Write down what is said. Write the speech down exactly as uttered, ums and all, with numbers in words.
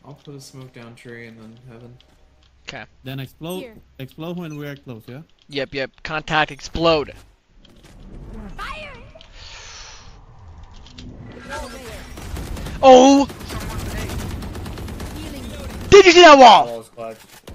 I'll put a smoke down tree and then heaven. Okay. Then explode. Here. Explode when we are close. Yeah. Yep, yep. Contact, explode. Fire! Oh! Healing. Did you see that wall? Wall's clutch.